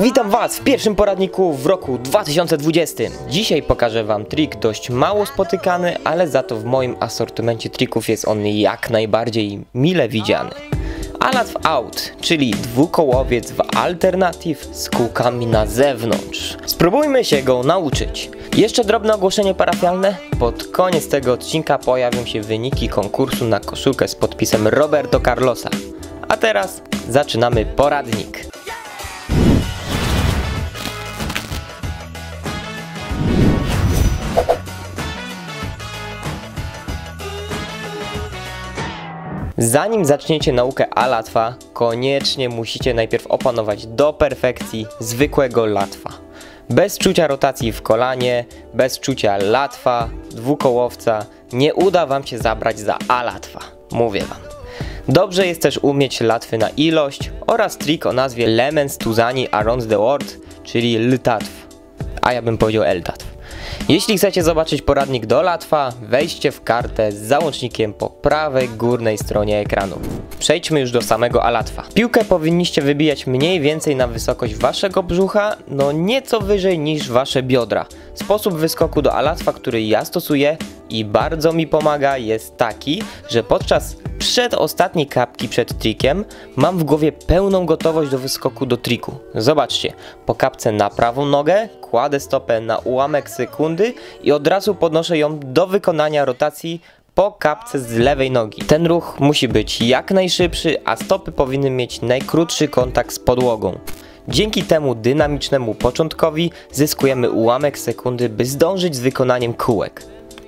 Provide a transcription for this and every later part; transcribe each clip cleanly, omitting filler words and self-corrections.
Witam Was w pierwszym poradniku w roku 2020. Dzisiaj pokażę Wam trik dość mało spotykany, ale za to w moim asortymencie trików jest on jak najbardziej mile widziany. Alatw Out, czyli dwukołowiec w alternatyw z kółkami na zewnątrz. Spróbujmy się go nauczyć. Jeszcze drobne ogłoszenie parafialne. Pod koniec tego odcinka pojawią się wyniki konkursu na koszulkę z podpisem Roberto Carlosa. A teraz zaczynamy poradnik. Zanim zaczniecie naukę alatwa, koniecznie musicie najpierw opanować do perfekcji zwykłego latwa. Bez czucia rotacji w kolanie, bez czucia latwa, dwukołowca, nie uda Wam się zabrać za alatwa. Mówię Wam. Dobrze jest też umieć latwy na ilość oraz trik o nazwie Lemens Tuzani Around the World, czyli ltatw, a ja bym powiedział eltatw. Jeśli chcecie zobaczyć poradnik do latwa, wejdźcie w kartę z załącznikiem po prawej górnej stronie ekranu. Przejdźmy już do samego alatwa. Piłkę powinniście wybijać mniej więcej na wysokość waszego brzucha, no nieco wyżej niż wasze biodra. Sposób wyskoku do alatwa, który ja stosuję i bardzo mi pomaga, jest taki, że podczas przedostatniej kapki przed trikiem mam w głowie pełną gotowość do wyskoku do triku. Zobaczcie, po kapce na prawą nogę kładę stopę na ułamek sekundy i od razu podnoszę ją do wykonania rotacji po kapce z lewej nogi. Ten ruch musi być jak najszybszy, a stopy powinny mieć najkrótszy kontakt z podłogą. Dzięki temu dynamicznemu początkowi zyskujemy ułamek sekundy, by zdążyć z wykonaniem kółek.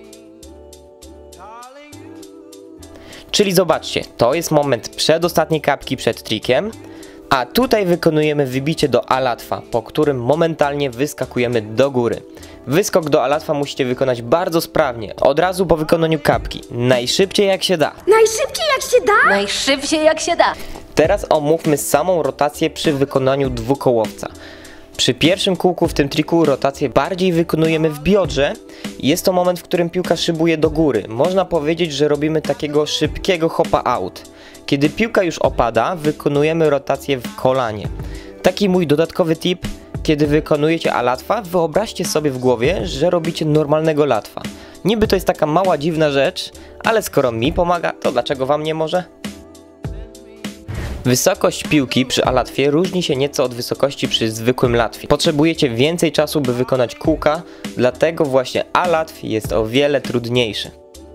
Czyli zobaczcie, to jest moment przedostatniej kapki przed trikiem, a tutaj wykonujemy wybicie do alatwa, po którym momentalnie wyskakujemy do góry. Wyskok do alatwa musicie wykonać bardzo sprawnie, od razu po wykonaniu kapki, najszybciej jak się da. Najszybciej jak się da? Najszybciej jak się da. Teraz omówmy samą rotację przy wykonaniu dwukołowca. Przy pierwszym kółku w tym triku rotację bardziej wykonujemy w biodrze. Jest to moment, w którym piłka szybuje do góry. Można powiedzieć, że robimy takiego szybkiego hopa out. Kiedy piłka już opada, wykonujemy rotację w kolanie. Taki mój dodatkowy tip, kiedy wykonujecie alatwa, wyobraźcie sobie w głowie, że robicie normalnego latwa. Niby to jest taka mała dziwna rzecz, ale skoro mi pomaga, to dlaczego Wam nie może? Wysokość piłki przy alatwie różni się nieco od wysokości przy zwykłym latwie. Potrzebujecie więcej czasu, by wykonać kółka, dlatego właśnie alatw jest o wiele trudniejszy.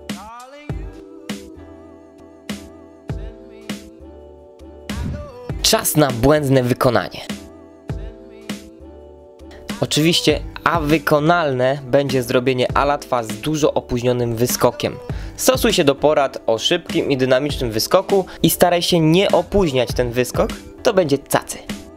Czas na błędne wykonanie. Oczywiście wykonalne będzie zrobienie alatwa z dużo opóźnionym wyskokiem. Stosuj się do porad o szybkim i dynamicznym wyskoku i staraj się nie opóźniać ten wyskok, to będzie cacy.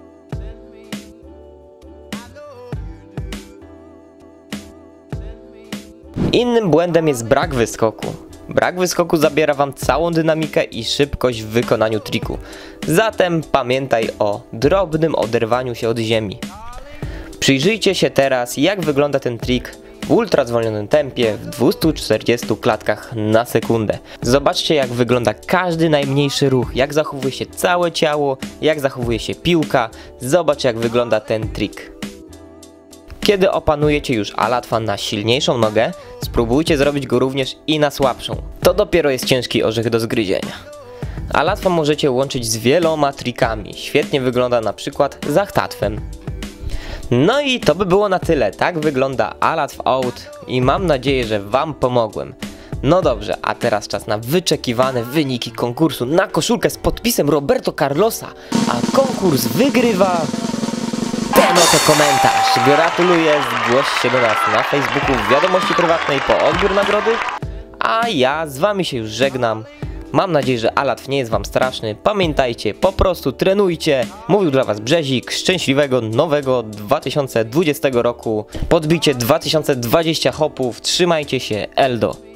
Innym błędem jest brak wyskoku. Brak wyskoku zabiera Wam całą dynamikę i szybkość w wykonaniu triku. Zatem pamiętaj o drobnym oderwaniu się od ziemi. Przyjrzyjcie się teraz, jak wygląda ten trik w ultra zwolnionym tempie w 240 klatkach na sekundę. Zobaczcie, jak wygląda każdy najmniejszy ruch, jak zachowuje się całe ciało, jak zachowuje się piłka. Zobacz, jak wygląda ten trik. Kiedy opanujecie już alatwa na silniejszą nogę, spróbujcie zrobić go również i na słabszą. To dopiero jest ciężki orzech do zgryzienia. Alatwa możecie łączyć z wieloma trikami. Świetnie wygląda na przykład z achtatwem. No i to by było na tyle. Tak wygląda alatw out i mam nadzieję, że Wam pomogłem. No dobrze, a teraz czas na wyczekiwane wyniki konkursu na koszulkę z podpisem Roberto Carlosa, a konkurs wygrywa ten oto komentarz. Gratuluję, zgłoś się do nas na Facebooku w wiadomości prywatnej po odbiór nagrody, a ja z Wami się już żegnam. Mam nadzieję, że alatw nie jest Wam straszny. Pamiętajcie, po prostu trenujcie. Mówił dla Was Brzezik. Szczęśliwego nowego 2020 roku. Podbicie 2020 hopów. Trzymajcie się. Eldo.